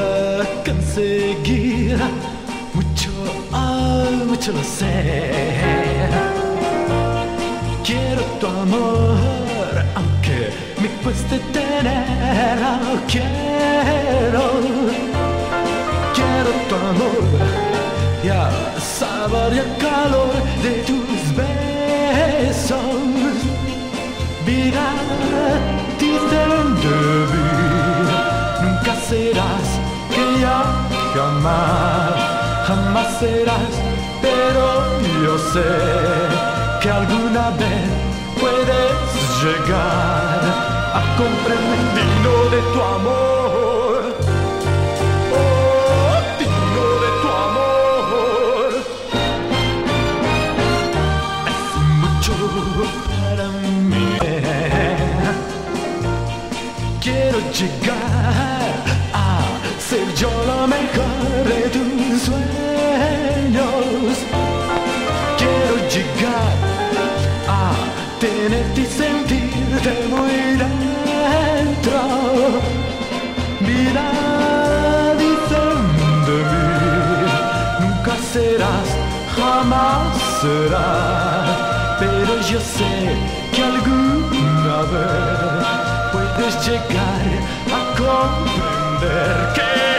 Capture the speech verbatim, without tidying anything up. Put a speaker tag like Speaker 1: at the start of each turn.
Speaker 1: conseguir mucho, oh, mucho lo sé. Quiero tu amor, aunque me cueste tenerlo. Quiero, quiero tu amor y el sabor y el calor de tus besos. Vida, dicen de mí, nunca serás que ya jamás, jamás serás, pero yo sé que alguna vez puedes llegar a comprender digno de tu amor. Oh, digno de tu amor. Es mucho para mí. Quiero llegar a ser yo lo mejor de tus sueños. Quiero llegar a tenerte y sentirte muy dentro. Vida, dicen de mí, nunca serás, jamás serás, pero yo sé que alguna vez puedes llegar a comprender que